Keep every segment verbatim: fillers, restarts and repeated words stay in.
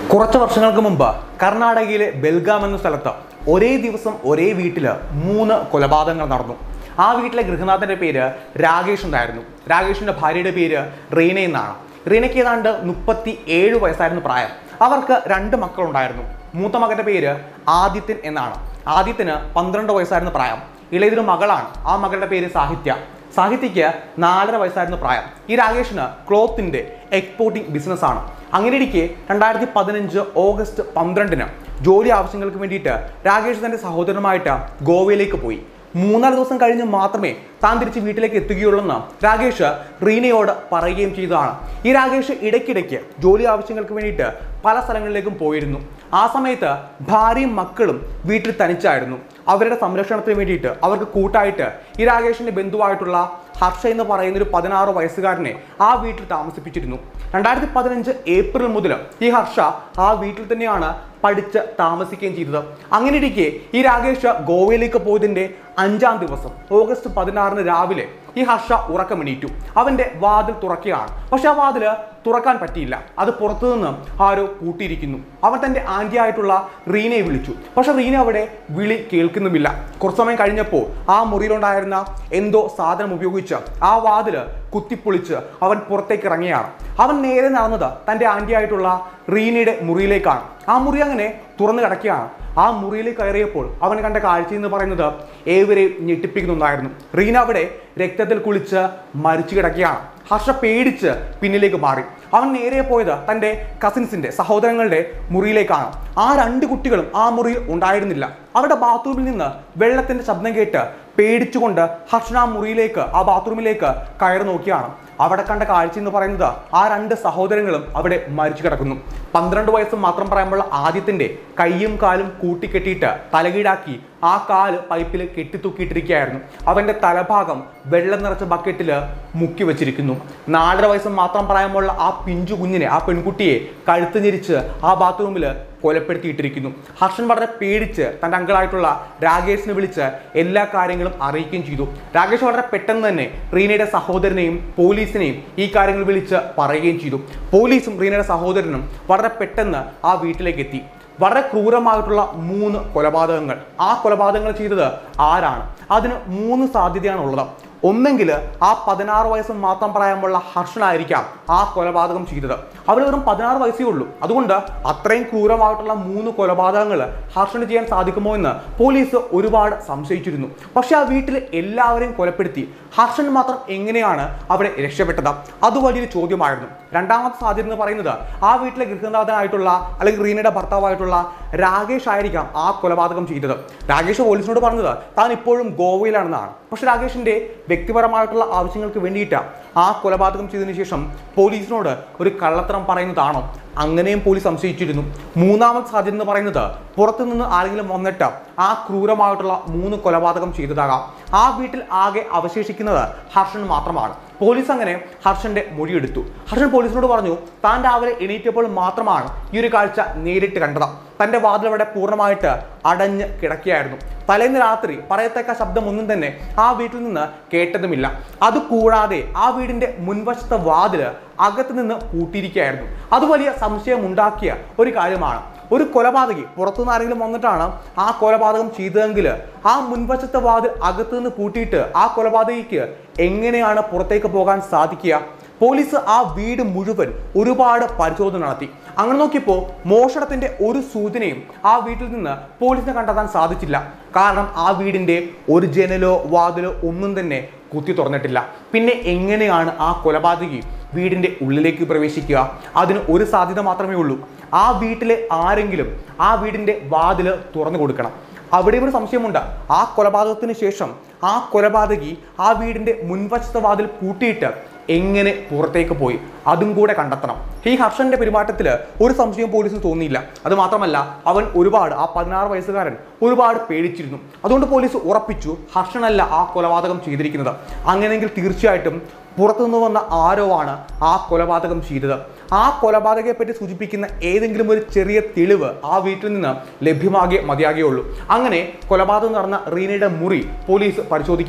കുറച്ച് വർഷങ്ങൾക്ക് മുമ്പ് കർണാടകയിലെ ബെൽഗാം എന്ന സ്ഥലത്ത് ഒരേ ദിവസം ഒരേ വീട്ടിൽ മൂന്ന് കൊലപാതകങ്ങൾ നടന്നു. ആ വീട്ടിലെ ഗൃഹനാഥന്റെ പേര് രാകേഷ് എന്നായിരുന്നു. രാകേഷിന്റെ ഭാര്യയുടെ പേര് റീന എന്നാണ്. റീനയ്ക്ക് ഏതാണ്ട് മുപ്പത്തി ഏഴ് വയസ്സായിരുന്നു പ്രായം. അവർക്ക് രണ്ട് മക്കളുണ്ടായിരുന്നു. മൂത്ത മകന്റെ പേര് ആദിത്യൻ എന്നാണ്. ആദിത്യന് പന്ത്രണ്ട് വയസ്സായിരുന്നു പ്രായം. ഇളയതൊരു മകളാണ്. ആ മകളുടെ പേര് സാഹിത്യ. സാഹിത്യയ്ക്ക് നാലര വയസ്സായിരുന്നു പ്രായം. ഈ രാകേഷിന് ക്ലോത്തിന്റെ എക്സ്പോർട്ടിംഗ് ബിസിനസ്സാണ്. അങ്ങനെയിരിക്കെ രണ്ടായിരത്തി പതിനഞ്ച് ഓഗസ്റ്റ് പന്ത്രണ്ടിന് ജോലി ആവശ്യങ്ങൾക്ക് വേണ്ടിയിട്ട് രാകേഷ് തന്റെ സഹോദരനുമായിട്ട് ഗോവയിലേക്ക് പോയി. മൂന്നാല് ദിവസം കഴിഞ്ഞ് മാത്രമേ താൻ തിരിച്ച് വീട്ടിലേക്ക് എത്തുകയുള്ളൂന്ന് രാകേഷ് റീനയോട് പറയുകയും ചെയ്തതാണ്. ഈ രാകേഷ് ഇടയ്ക്കിടയ്ക്ക് ജോലി ആവശ്യങ്ങൾക്ക് വേണ്ടിയിട്ട് പല സ്ഥലങ്ങളിലേക്കും പോയിരുന്നു. ആ സമയത്ത് ഭാര്യയും മക്കളും വീട്ടിൽ തനിച്ചായിരുന്നു. അവരുടെ സംരക്ഷണത്തിന് വേണ്ടിയിട്ട് അവർക്ക് കൂട്ടായിട്ട് ഈ രാകേഷിന്റെ ബന്ധുവായിട്ടുള്ള ഹർഷ എന്ന് പറയുന്ന ഒരു പതിനാറ് വയസ്സുകാരനെ ആ വീട്ടിൽ താമസിപ്പിച്ചിരുന്നു. രണ്ടായിരത്തി പതിനഞ്ച് ഏപ്രിൽ മുതൽ ഈ ഹർഷ ആ വീട്ടിൽ തന്നെയാണ് പഠിച്ച് താമസിക്കുകയും ചെയ്തത്. അങ്ങനെ ഇരിക്കെ ഈ രാകേഷ് ഗോവയിലേക്ക് പോയതിന്റെ അഞ്ചാം ദിവസം ഓഗസ്റ്റ് പതിനാറിന് രാവിലെ ഈ ഹർഷ ഉറക്കമെണീറ്റു. അവന്റെ വാതിൽ തുറക്കുകയാണ്. പക്ഷെ ആ വാതില് തുറക്കാൻ പറ്റിയില്ല. അത് പുറത്തു നിന്ന് ആരോ കൂട്ടിയിരിക്കുന്നു. അവൻ തന്റെ ആന്റി ആയിട്ടുള്ള റീനയെ വിളിച്ചു. പക്ഷെ റീന അവിടെ വിളി കേൾക്കുന്നുമില്ല. കുറച്ചു സമയം കഴിഞ്ഞപ്പോൾ ആ മുറിയിലുണ്ടായിരുന്ന എന്തോ സാധനം ഉപയോഗിച്ച് ആ വാതില് കുത്തിപ്പൊളിച്ച് അവൻ പുറത്തേക്ക് ഇറങ്ങിയാണ്. അവൻ നേരെ നടന്നത് തന്റെ ആന്റി ആയിട്ടുള്ള റീനയുടെ മുറിയിലേക്കാണ്. ആ മുറി അങ്ങനെ തുറന്നു കിടക്കുകയാണ്. ആ മുറിയിലേക്ക് കയറിയപ്പോൾ അവൻ കണ്ട കാഴ്ച എന്ന് പറയുന്നത് ഏവരെയും ഞെട്ടിപ്പിക്കുന്നുണ്ടായിരുന്നു. റീന അവിടെ രക്തത്തിൽ കുളിച്ച് മരിച്ചു കിടക്കുകയാണ്. ഹർഷ പേടിച്ച് പിന്നിലേക്ക് മാറി. അവൻ നേരെ പോയത് തൻ്റെ കസിൻസിന്റെ സഹോദരങ്ങളുടെ മുറിയിലേക്കാണ്. ആ രണ്ട് കുട്ടികളും ആ മുറിയിൽ ഉണ്ടായിരുന്നില്ല. അവരുടെ ബാത്റൂമിൽ നിന്ന് വെള്ളത്തിന്റെ ശബ്ദം കേട്ട് പേടിച്ചുകൊണ്ട് ഹർഷൻ ആ മുറിയിലേക്ക് ആ ബാത്റൂമിലേക്ക് കയറി നോക്കിയാണ്. അവിടെ കണ്ട കാഴ്ച എന്ന് പറയുന്നത് ആ രണ്ട് സഹോദരങ്ങളും അവിടെ മരിച്ചു കിടക്കുന്നു. പന്ത്രണ്ട് വയസ്സ് മാത്രം പറയുമ്പോൾ ആദ്യത്തിന്റെ കൈയും കാലും കൂട്ടിക്കെട്ടിയിട്ട് തലകീഴാക്കി ആ കാല് പൈപ്പിൽ കെട്ടിത്തൂക്കിയിട്ടിരിക്കുകയായിരുന്നു. അവന്റെ തലഭാഗം വെള്ളം നിറച്ച ബക്കറ്റിൽ മുക്കി വെച്ചിരിക്കുന്നു. നാലര വയസ്സ് മാത്രം പ്രായമുള്ള ആ പിഞ്ചു കുഞ്ഞിനെ ആ പെൺകുട്ടിയെ കഴുത്ത് ഞെരിച്ച് ആ ബാത്റൂമിൽ കൊലപ്പെടുത്തിയിട്ടിരിക്കുന്നു. ഹർഷൻ വളരെ പേടിച്ച് തൻ്റെ അങ്കിളായിട്ടുള്ള രാകേഷിനെ വിളിച്ച് എല്ലാ കാര്യങ്ങളും അറിയിക്കുകയും ചെയ്തു. രാകേഷ് വളരെ പെട്ടെന്ന് തന്നെ റീനയുടെ സഹോദരനെയും പോലീസിനെയും ഈ കാര്യങ്ങൾ വിളിച്ച് പറയുകയും ചെയ്തു. പോലീസും റീനയുടെ സഹോദരനും വളരെ പെട്ടെന്ന് ആ വീട്ടിലേക്ക് എത്തി. വളരെ ക്രൂരമായിട്ടുള്ള മൂന്ന് കൊലപാതകങ്ങൾ. ആ കൊലപാതകങ്ങൾ ചെയ്തത് ആരാണ്? അതിന് മൂന്ന് സാധ്യതയാണ് ഉള്ളത്. ഒന്നെങ്കിൽ ആ പതിനാറ് വയസ്സ് മാത്രം പ്രായമുള്ള ഹർഷനായിരിക്കാം ആ കൊലപാതകം ചെയ്തത്. അവന് വെറും പതിനാറ് വയസ്സേ ഉള്ളൂ. അതുകൊണ്ട് അത്രയും ക്രൂരമായിട്ടുള്ള മൂന്ന് കൊലപാതകങ്ങൾ ഹർഷന് ചെയ്യാൻ സാധിക്കുമോ എന്ന് പോലീസ് ഒരുപാട് സംശയിച്ചിരുന്നു. പക്ഷെ ആ വീട്ടിൽ എല്ലാവരെയും കൊലപ്പെടുത്തി ഹർഷൻ മാത്രം എങ്ങനെയാണ് അവിടെ രക്ഷപ്പെട്ടത്? അത് വലിയൊരു ചോദ്യമായിരുന്നു. രണ്ടാമത്തെ സാധ്യത എന്ന് പറയുന്നത് ആ വീട്ടിലെ ഗൃഹനാഥനായിട്ടുള്ള അല്ലെങ്കിൽ റീനയുടെ ഭർത്താവായിട്ടുള്ള രാകേഷ് ആയിരിക്കാം ആ കൊലപാതകം ചെയ്തത്. രാകേഷ് പോലീസിനോട് പറഞ്ഞത് താൻ ഇപ്പോഴും ഗോവയിലാണെന്നാണ്. പക്ഷെ രാകേഷിന്റെ വ്യക്തിപരമായിട്ടുള്ള ആവശ്യങ്ങൾക്ക് വേണ്ടിയിട്ട് ആ കൊലപാതകം ചെയ്തതിനു ശേഷം പോലീസിനോട് ഒരു കള്ളത്തരം പറയുന്നതാണോ? അങ്ങനെയും പോലീസ് സംശയിച്ചിരുന്നു. മൂന്നാമത്തെ സാധ്യത എന്ന് പറയുന്നത് പുറത്തുനിന്ന് ആരെങ്കിലും വന്നിട്ട് ആ ക്രൂരമായിട്ടുള്ള മൂന്ന് കൊലപാതകം ചെയ്തതാകാം. ആ വീട്ടിൽ ആകെ അവശേഷിക്കുന്നത് ഹർഷൻ മാത്രമാണ്. പോലീസ് അങ്ങനെ ഹർഷന്റെ മൊഴിയെടുത്തു. ഹർഷൻ പോലീസിനോട് പറഞ്ഞു താൻ രാവിലെ എണീറ്റപ്പോൾ മാത്രമാണ് ഈ ഒരു കാഴ്ച നേരിട്ട് കണ്ടത്. തൻ്റെ വാതിലവിടെ പൂർണ്ണമായിട്ട് അടഞ്ഞ് കിടക്കുകയായിരുന്നു. തലേന്ന് രാത്രി പറയത്തക്ക ശബ്ദം ഒന്നും തന്നെ ആ വീട്ടിൽ നിന്ന് കേട്ടതുമില്ല. അതുകൂടാതെ ആ വീടിന്റെ മുൻവശത്തെ വാതില് അകത്ത് നിന്ന് പൂട്ടിയിരിക്കുകയായിരുന്നു. അത് വലിയ സംശയം ഉണ്ടാക്കിയ ഒരു കാര്യമാണ്. ഒരു കൊലപാതകി പുറത്തുനിന്ന് ആരെങ്കിലും വന്നിട്ടാണ് ആ കൊലപാതകം ചെയ്തതെങ്കിൽ ആ മുൻവശത്തെ വാതിൽ അകത്തു നിന്ന് പൂട്ടിയിട്ട് ആ കൊലപാതകിക്ക് എങ്ങനെയാണ് പുറത്തേക്ക് പോകാൻ സാധിക്കുക? പോലീസ് ആ വീട് മുഴുവൻ ഒരുപാട് പരിശോധന നടത്തി. അങ്ങനെ നോക്കിയപ്പോൾ മോഷണത്തിന്റെ ഒരു സൂചനയും ആ വീട്ടിൽ നിന്ന് പോലീസിനെ കണ്ടെത്താൻ സാധിച്ചില്ല. കാരണം ആ വീടിന്റെ ഒരു ജനലോ വാതിലോ ഒന്നും തന്നെ കുത്തി തുറന്നിട്ടില്ല. പിന്നെ എങ്ങനെയാണ് ആ കൊലപാതകി വീടിന്റെ ഉള്ളിലേക്ക് പ്രവേശിക്കുക? അതിന് ഒരു സാധ്യത മാത്രമേ ഉള്ളൂ. ആ വീട്ടിലെ ആരെങ്കിലും ആ വീടിന്റെ വാതില് തുറന്നു കൊടുക്കണം. അവിടെ ഒരു സംശയമുണ്ട്. ആ കൊലപാതകത്തിന് ശേഷം ആ കൊലപാതകി ആ വീടിന്റെ മുൻവശത്തെ വാതിൽ പൂട്ടിയിട്ട് എങ്ങനെ പുറത്തേക്ക് പോയി? അതും കൂടെ കണ്ടെത്തണം. ഈ ഹർഷന്റെ പെരുമാറ്റത്തിൽ ഒരു സംശയവും പോലീസിന് തോന്നിയില്ല. അത് മാത്രമല്ല അവൻ ഒരുപാട് ആ പതിനാറ് വയസ്സുകാരൻ ഒരുപാട് പേടിച്ചിരുന്നു. അതുകൊണ്ട് പോലീസ് ഉറപ്പിച്ചു ഹർഷനല്ല ആ കൊലപാതകം ചെയ്തിരിക്കുന്നത്. അങ്ങനെയെങ്കിൽ തീർച്ചയായിട്ടും പുറത്തുനിന്ന് വന്ന ആരോ ആണ് ആ കൊലപാതകം ചെയ്തത്. ആ കൊലപാതകയെ പറ്റി സൂചിപ്പിക്കുന്ന ഏതെങ്കിലും ഒരു ചെറിയ തെളിവ് ആ വീട്ടിൽ നിന്ന് ലഭ്യമാകെ മതിയാകുകയുള്ളൂ. അങ്ങനെ കൊലപാതകം നടന്ന റീനയുടെ മുറി പോലീസ് പരിശോധിക്കുകയാണ്.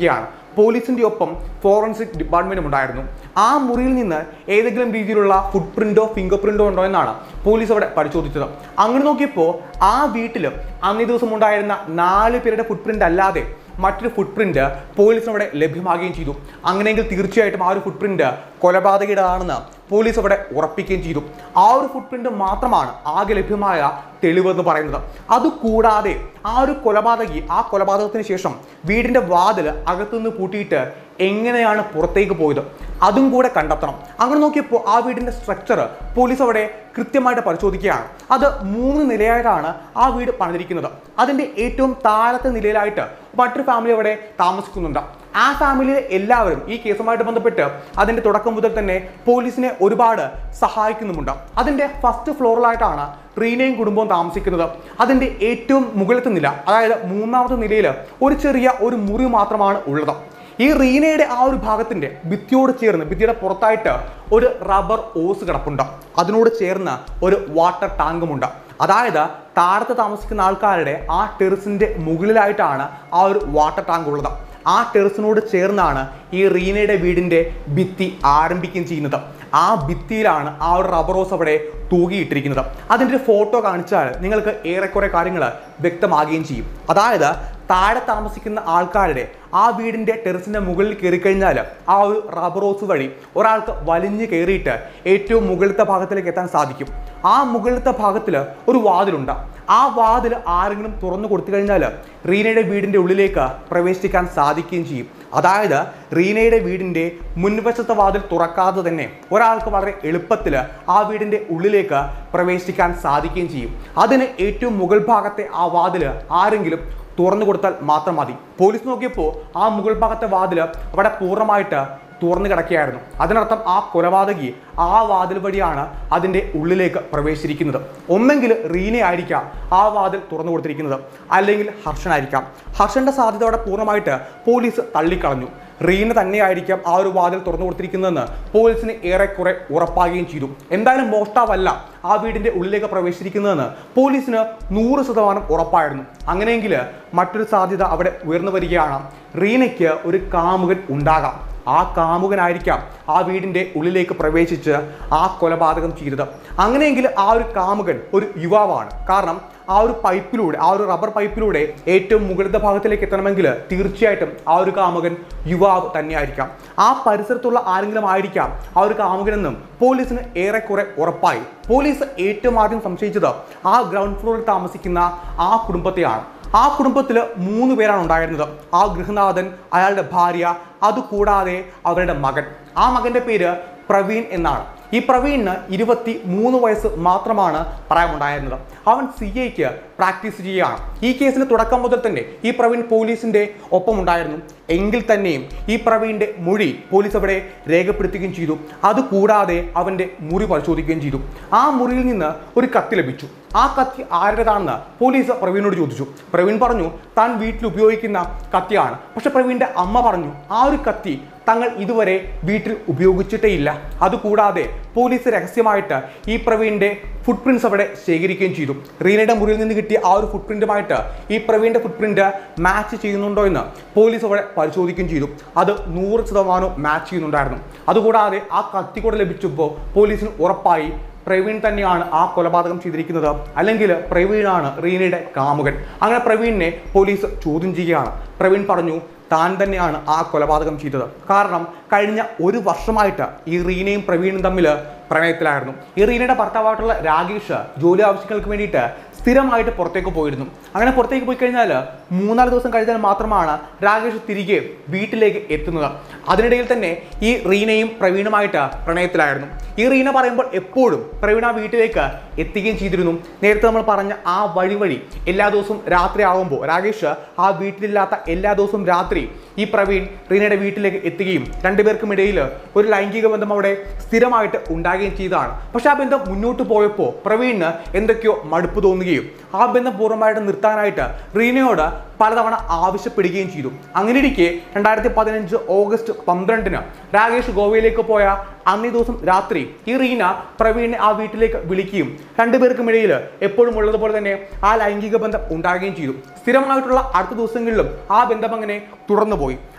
പോലീസിൻ്റെ ഒപ്പം ഫോറൻസിക് ഡിപ്പാർട്ട്മെൻറ്റും ഉണ്ടായിരുന്നു. ആ മുറിയിൽ നിന്ന് ഏതെങ്കിലും രീതിയിലുള്ള ഫുട് പ്രിൻറ്റോ ഫിംഗർ പ്രിൻറ്റോ ഉണ്ടോ എന്നാണ് പോലീസ് അവിടെ പരിശോധിച്ചത്. അങ്ങനെ നോക്കിയപ്പോൾ ആ വീട്ടിൽ അന്നേ ദിവസം ഉണ്ടായിരുന്ന നാല് പേരുടെ ഫുട് പ്രിൻ്റ് അല്ലാതെ മറ്റൊരു ഫുട് പ്രിന്റ് പോലീസിന് അവിടെ ലഭ്യമാകുകയും ചെയ്തു. അങ്ങനെയെങ്കിൽ തീർച്ചയായിട്ടും ആ ഒരു ഫുട് പ്രിന്റ് കൊലപാതകയുടേതാണെന്ന് പോലീസ് അവിടെ ഉറപ്പിക്കുകയും ചെയ്തു. ആ ഒരു ഫുട് പ്രിന്റ് മാത്രമാണ് ആകെ ലഭ്യമായ തെളിവെന്ന് പറയുന്നത്. അതുകൂടാതെ ആ ഒരു കൊലപാതകി ആ കൊലപാതകത്തിന് ശേഷം വീടിന്റെ വാതിൽ അകത്തുനിന്ന് പൂട്ടിയിട്ട് എങ്ങനെയാണ് പുറത്തേക്ക് പോയത് അതും കൂടെ കണ്ടെത്തണം. അങ്ങനെ നോക്കിയപ്പോൾ ആ വീടിന്റെ സ്ട്രക്ചർ പോലീസ് അവിടെ കൃത്യമായിട്ട് പരിശോധിക്കുകയാണ്. അത് മൂന്ന് നിലയായിട്ടാണ് ആ വീട് പണിതിരിക്കുന്നത്. അതിന്റെ ഏറ്റവും താഴത്തെ നിലയിലായിട്ട് മറ്റൊരു ഫാമിലി അവിടെ താമസിക്കുന്നുണ്ട്. ആ ഫാമിലിയിലെ എല്ലാവരും ഈ കേസുമായിട്ട് ബന്ധപ്പെട്ട് അതിന്റെ തുടക്കം മുതൽ തന്നെ പോലീസിനെ ഒരുപാട് സഹായിക്കുന്നുമുണ്ട്. അതിന്റെ ഫസ്റ്റ് ഫ്ലോറിലായിട്ടാണ് റീനയും കുടുംബവും താമസിക്കുന്നത്. അതിന്റെ ഏറ്റവും മുകളിലത്തെ നില, അതായത് മൂന്നാമത്തെ നിലയിൽ ഒരു ചെറിയ ഒരു മുറി മാത്രമാണ് ഉള്ളത്. ഈ റീനയുടെ ആ ഒരു ഭാഗത്തിന്റെ ഭിത്തിയോട് ചേർന്ന് ഭിത്തിയുടെ പുറത്തായിട്ട് ഒരു റബ്ബർ ഓസ് കിടപ്പുണ്ട്. അതിനോട് ചേർന്ന് ഒരു വാട്ടർ ടാങ്കുമുണ്ട്. അതായത് താഴത്ത് താമസിക്കുന്ന ആൾക്കാരുടെ ആ ടെറസിന്റെ മുകളിലായിട്ടാണ് ആ ഒരു വാട്ടർ ടാങ്ക് ഉള്ളത്. ആ ടെറസിനോട് ചേർന്നാണ് ഈ റീനയുടെ വീടിന്റെ ഭിത്തി ആരംഭിക്കുകയും ചെയ്യുന്നത്. ആ ഭിത്തിയിലാണ് ആ ഒരു റബ്ബർ ഓസ് അവിടെ തൂകിയിട്ടിരിക്കുന്നത്. അതിൻ്റെ ഒരു ഫോട്ടോ കാണിച്ചാൽ നിങ്ങൾക്ക് ഏറെക്കുറെ കാര്യങ്ങൾ വ്യക്തമാകുകയും ചെയ്യും. അതായത് താഴെ താമസിക്കുന്ന ആൾക്കാരുടെ ആ വീടിന്റെ ടെറസിന്റെ മുകളിൽ കയറി കഴിഞ്ഞാൽ ആ ഒരു റബ്ബർ ഓസ് വഴി ഒരാൾക്ക് വലിഞ്ഞു കയറിയിട്ട് ഏറ്റവും മുകളിലത്തെ ഭാഗത്തിലേക്ക് എത്താൻ സാധിക്കും. ആ മുകളിലത്തെ ഭാഗത്തിൽ ഒരു വാതിലുണ്ട്. ആ വാതിൽ ആരെങ്കിലും തുറന്നു കൊടുത്തു കഴിഞ്ഞാൽ റീനയുടെ വീടിന്റെ ഉള്ളിലേക്ക് പ്രവേശിക്കാൻ സാധിക്കുകയും ചെയ്യും. അതായത് റീനയുടെ വീടിന്റെ മുൻവശത്തെ വാതിൽ തുറക്കാതെ തന്നെ ഒരാൾക്ക് വളരെ എളുപ്പത്തിൽ ആ വീടിന്റെ ഉള്ളിലേക്ക് പ്രവേശിക്കാൻ സാധിക്കുകയും ചെയ്യും. അതിന് ഏറ്റവും മുകൾ ഭാഗത്തെ ആ വാതിൽ ആരെങ്കിലും തുറന്നു കൊടുത്താൽ മാത്രം മതി. പോലീസ് നോക്കിയപ്പോൾ ആ മുകൾ ഭാഗത്തെ വാതിൽ അവിടെ പൂർണ്ണമായിട്ട് തുറന്നു കിടക്കുകയായിരുന്നു. അതിനർത്ഥം ആ കൊലപാതകി ആ വാതിൽ വഴിയാണ് അതിൻ്റെ ഉള്ളിലേക്ക് പ്രവേശിച്ചിരിക്കുന്നത്. ഒന്നെങ്കിൽ റീന ആയിരിക്കാം ആ വാതിൽ തുറന്നു കൊടുത്തിരിക്കുന്നത്, അല്ലെങ്കിൽ ഹർഷനായിരിക്കാം. ഹർഷന്റെ സാധ്യത അവിടെ പൂർണ്ണമായിട്ട് പോലീസ് തള്ളിക്കളഞ്ഞു. റീന തന്നെയായിരിക്കാം ആ ഒരു വാതിൽ തുറന്നു കൊടുത്തിരിക്കുന്നതെന്ന് പോലീസിന് ഏറെക്കുറെ ഉറപ്പാകുകയും ചെയ്തു. എന്തായാലും മോഷ്ടാവല്ല ആ വീടിന്റെ ഉള്ളിലേക്ക് പ്രവേശിച്ചിരിക്കുന്നതെന്ന് പോലീസിന് നൂറ് ശതമാനം ഉറപ്പായിരുന്നു. അങ്ങനെയെങ്കിൽ മറ്റൊരു സാധ്യത അവിടെ ഉയർന്നു വരികയാണ്. റീനയ്ക്ക് ഒരു കാമുകൻ ഉണ്ടാകാം. ആ കാമുകനായിരിക്കാം ആ വീടിന്റെ ഉള്ളിലേക്ക് പ്രവേശിച്ച് ആ കൊലപാതകം ചെയ്തത്. അങ്ങനെയെങ്കിൽ ആ ഒരു കാമുകൻ ഒരു യുവാവാണ്. കാരണം ആ ഒരു പൈപ്പിലൂടെ ആ ഒരു റബ്ബർ പൈപ്പിലൂടെ ഏറ്റവും മുകളിലത്തെ ഭാഗത്തിലേക്ക് എത്തണമെങ്കിൽ തീർച്ചയായിട്ടും ആ ഒരു കാമുകൻ യുവാവ് തന്നെയായിരിക്കാം. ആ പരിസരത്തുള്ള ആരെങ്കിലും ആയിരിക്കാം ആ ഒരു കാമുകനെന്നും പോലീസിന് ഏറെക്കുറെ ഉറപ്പായി. പോലീസ് ഏറ്റവും ആദ്യം സംശയിച്ചത് ആ ഗ്രൗണ്ട് ഫ്ലോറിൽ താമസിക്കുന്ന ആ കുടുംബത്തെയാണ്. ആ കുടുംബത്തിൽ മൂന്ന് പേരാണ് ഉണ്ടായിരുന്നത്. ആ ഗൃഹനാഥൻ, അയാളുടെ ഭാര്യ, അതുകൂടാതെ അവരുടെ മകൻ. ആ മകന്റെ പേര് പ്രവീൺ എന്നാണ്. ഈ പ്രവീണിന് ഇരുപത്തി മൂന്ന് വയസ്സ് മാത്രമാണ് പ്രായമുണ്ടായിരുന്നത്. അവൻ സി എക്ക് പ്രാക്ടീസ് ചെയ്യുകയാണ്. ഈ കേസിന് തുടക്കം മുതൽ തന്നെ ഈ പ്രവീൺ പോലീസിന്റെ ഒപ്പം ഉണ്ടായിരുന്നു. എങ്കിൽ തന്നെയും ഈ പ്രവീണിന്റെ മൊഴി പോലീസ് അവിടെ രേഖപ്പെടുത്തുകയും ചെയ്തു. അതുകൂടാതെ അവന്റെ മുറി പരിശോധിക്കുകയും ചെയ്തു. ആ മുറിയിൽ നിന്ന് ഒരു കത്തി ലഭിച്ചു. ആ കത്തി ആരുടേതാണെന്ന് പോലീസ് പ്രവീണിനോട് ചോദിച്ചു. പ്രവീൺ പറഞ്ഞു താൻ വീട്ടിൽ ഉപയോഗിക്കുന്ന കത്തിയാണ്. പക്ഷെ പ്രവീണിന്റെ അമ്മ പറഞ്ഞു ആ ഒരു കത്തി തങ്ങൾ ഇതുവരെ വീട്ടിൽ ഉപയോഗിച്ചിട്ടേ ഇല്ല. അതുകൂടാതെ പോലീസ് രഹസ്യമായിട്ട് ഈ പ്രവീണിന്റെ ഫുട് പ്രിന്റ്സ് അവിടെ ശേഖരിക്കുകയും ചെയ്തു. റീനയുടെ മുറിയിൽ നിന്ന് കിട്ടിയ ആ ഒരു ഫുട് പ്രിന്റുമായിട്ട് ഈ പ്രവീണിന്റെ ഫുട് പ്രിന്റ് മാച്ച് ചെയ്യുന്നുണ്ടോ എന്ന് പോലീസ് അവിടെ പരിശോധിക്കുകയും ചെയ്തു. അത് നൂറ് ശതമാനവും മാച്ച് ചെയ്യുന്നുണ്ടായിരുന്നു. അതുകൂടാതെ ആ കത്തി കൂടെ ലഭിച്ചപ്പോൾ പോലീസിന് ഉറപ്പായി പ്രവീൺ തന്നെയാണ് ആ കൊലപാതകം ചെയ്തിരിക്കുന്നത്, അല്ലെങ്കിൽ പ്രവീണാണ് റീനയുടെ കാമുകൻ. അങ്ങനെ പ്രവീണിനെ പോലീസ് ചോദ്യം ചെയ്യുകയാണ്. പ്രവീൺ പറഞ്ഞു താൻ തന്നെയാണ് ആ കൊലപാതകം ചെയ്തത്. കാരണം കഴിഞ്ഞ ഒരു വർഷമായിട്ട് ഈ റീനയും പ്രവീണും തമ്മിൽ പ്രണയത്തിലായിരുന്നു. ഈ റീനയുടെ ഭർത്താവായിട്ടുള്ള രാകേഷ് ജോലി ആവശ്യങ്ങൾക്ക് വേണ്ടിയിട്ട് സ്ഥിരമായിട്ട് പുറത്തേക്ക് പോയിരുന്നു. അങ്ങനെ പുറത്തേക്ക് പോയി കഴിഞ്ഞാൽ മൂന്നാല് ദിവസം കഴിഞ്ഞാൽ മാത്രമാണ് രാകേഷ് തിരികെ വീട്ടിലേക്ക് എത്തുന്നത്. അതിനിടയിൽ തന്നെ ഈ റീനയും പ്രവീണുമായിട്ട് പ്രണയത്തിലായിരുന്നു. ഈ റീന പറയുമ്പോൾ എപ്പോഴും പ്രവീണ വീട്ടിലേക്ക് എത്തുകയും ചെയ്തിരുന്നു. നേരത്തെ നമ്മൾ പറഞ്ഞ ആ വഴി വഴി എല്ലാ ദിവസവും രാത്രി ആകുമ്പോൾ രാകേഷ് ആ വീട്ടിലില്ലാത്ത എല്ലാ ദിവസവും രാത്രി ഈ പ്രവീൺ റീനയുടെ വീട്ടിലേക്ക് എത്തുകയും രണ്ടുപേർക്കും ഇടയിൽ ഒരു ലൈംഗിക ബന്ധം അവിടെ സ്ഥിരമായിട്ട് ഉണ്ടാകുകയും ചെയ്തതാണ്. പക്ഷെ ആ ബന്ധം മുന്നോട്ട് പോയപ്പോൾ പ്രവീണിന് എന്തൊക്കെയോ മടുപ്പ് തോന്നുകയും ആ ബന്ധം പൂർണ്ണമായിട്ട് നിർത്താനായിട്ട് റീനയോട് പലതവണ ആവശ്യപ്പെടുകയും ചെയ്തു. അങ്ങനെയിരിക്കെ രണ്ടായിരത്തി പതിനഞ്ച് ഓഗസ്റ്റ് പന്ത്രണ്ടിന് രാകേഷ് ഗോവയിലേക്ക് പോയ അന്നേ ദിവസം രാത്രി ഈ റീന പ്രവീണിനെ ആ വീട്ടിലേക്ക് വിളിക്കുകയും രണ്ടുപേർക്കും ഇടയിൽ എപ്പോഴും ഉള്ളതുപോലെ തന്നെ ആ ലൈംഗിക ബന്ധം ഉണ്ടാകുകയും ചെയ്തു. സ്ഥിരമായിട്ടുള്ള അടുത്ത ദിവസങ്ങളിലും ആ ബന്ധം അങ്ങനെ തുടർന്നു പോയി.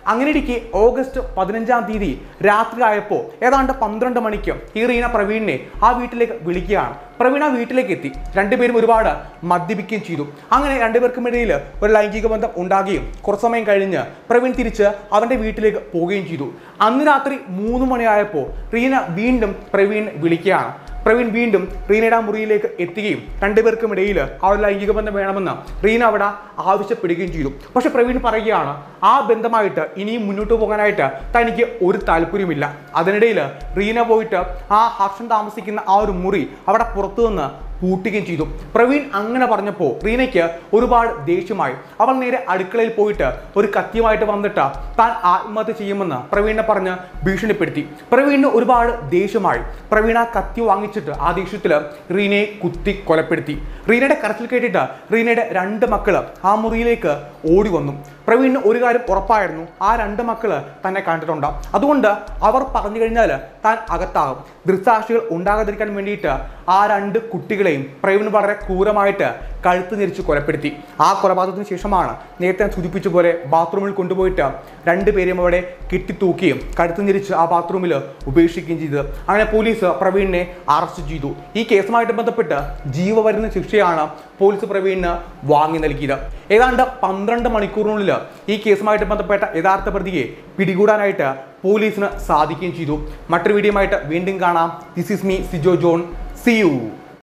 അങ്ങനെ ഇരിക്കെ ഓഗസ്റ്റ് പതിനഞ്ചാം തീയതി രാത്രി ആയപ്പോൾ ഏതാണ്ട് പന്ത്രണ്ട് മണിക്ക് ഈ റീന പ്രവീണിനെ ആ വീട്ടിലേക്ക് വിളിക്കുകയാണ്. പ്രവീൺ ആ വീട്ടിലേക്ക് എത്തി. രണ്ടുപേരും ഒരുപാട് മദ്യപിക്കുകയും ചെയ്തു. അങ്ങനെ രണ്ടുപേർക്കും ഇടയിൽ ഒരു ലൈംഗിക ബന്ധം ഉണ്ടാകുകയും കുറച്ച് സമയം കഴിഞ്ഞ് പ്രവീൺ തിരിച്ച് അവൻ്റെ വീട്ടിലേക്ക് പോവുകയും ചെയ്തു. അന്ന് രാത്രി മൂന്ന് മണിയായപ്പോൾ റീന വീണ്ടും പ്രവീൺ വിളിക്കുകയാണ്. പ്രവീൺ വീണ്ടും റീനയുടെ ആ മുറിയിലേക്ക് എത്തുകയും രണ്ടുപേർക്കും ഇടയിൽ ആ ഒരു ലൈംഗിക ബന്ധം വേണമെന്ന് റീന അവിടെ ആവശ്യപ്പെടുകയും ചെയ്തു. പക്ഷെ പ്രവീൺ പറയുകയാണ് ആ ബന്ധമായിട്ട് ഇനിയും മുന്നോട്ട് പോകാനായിട്ട് തനിക്ക് ഒരു താല്പര്യമില്ല. അതിനിടയിൽ റീന പോയിട്ട് ആ ഹർഷൻ താമസിക്കുന്ന ആ ഒരു മുറി അവിടെ പുറത്തു നിന്ന് പൂട്ടുകയും ചെയ്തു. പ്രവീൺ അങ്ങനെ പറഞ്ഞപ്പോൾ റീനയ്ക്ക് ഒരുപാട് ദേഷ്യമായി. അവൾ നേരെ അടുക്കളയിൽ പോയിട്ട് ഒരു കത്തിയുമായിട്ട് വന്നിട്ട് താൻ ആത്മഹത്യ ചെയ്യുമെന്ന് പ്രവീണിനെ പറഞ്ഞ് ഭീഷണിപ്പെടുത്തി. പ്രവീണിന് ഒരുപാട് ദേഷ്യമായി. പ്രവീൺ ആ കത്തി വാങ്ങിച്ചിട്ട് ആ ദേഷ്യത്തിൽ റീനയെ കുത്തി കൊലപ്പെടുത്തി. റീനയുടെ കരച്ചിൽ കേട്ടിട്ട് റീനയുടെ രണ്ട് മക്കള് ആ മുറിയിലേക്ക് ഓടി വന്നു. പ്രവീണിന് ഒരു കാര്യം ഉറപ്പായിരുന്നു, ആ രണ്ട് മക്കള് തന്നെ കണ്ടിട്ടുണ്ടാവും. അതുകൊണ്ട് അവർ പറഞ്ഞു കഴിഞ്ഞാൽ താൻ അകത്താകും. ദൃക്സാക്ഷികൾ ഉണ്ടാകാതിരിക്കാൻ വേണ്ടിയിട്ട് ആ രണ്ട് കുട്ടികളെയും പ്രവീൺ വളരെ ക്രൂരമായിട്ട് കഴുത്ത് ഞെരിച്ച് കൊലപ്പെടുത്തി. ആ കൊലപാതകത്തിന് ശേഷമാണ് നേരത്തെ സൂചിപ്പിച്ച പോലെ ബാത്റൂമിൽ കൊണ്ടുപോയിട്ട് രണ്ടുപേരെയും അവിടെ കെട്ടിത്തൂക്കുകയും കഴുത്ത് ഞെരിച്ച് ആ ബാത്റൂമിൽ ഉപേക്ഷിക്കുകയും ചെയ്തത്. അങ്ങനെ പോലീസ് പ്രവീണിനെ അറസ്റ്റ് ചെയ്തു. ഈ കേസുമായിട്ട് ബന്ധപ്പെട്ട് ജീവപര്യന്തം ശിക്ഷയാണ് പോലീസ് പ്രവീണിന് വാങ്ങി നൽകിയത്. ഏതാണ്ട് പന്ത്രണ്ട് മണിക്കൂറിനുള്ളിൽ ഈ കേസുമായിട്ട് ബന്ധപ്പെട്ട യഥാർത്ഥ പ്രതിയെ പിടികൂടാനായിട്ട് പോലീസിന് സാധിക്കുകയും ചെയ്തു. മറ്റൊരു വീഡിയോയുമായിട്ട് വീണ്ടും കാണാം. This is me Sijo John. See U.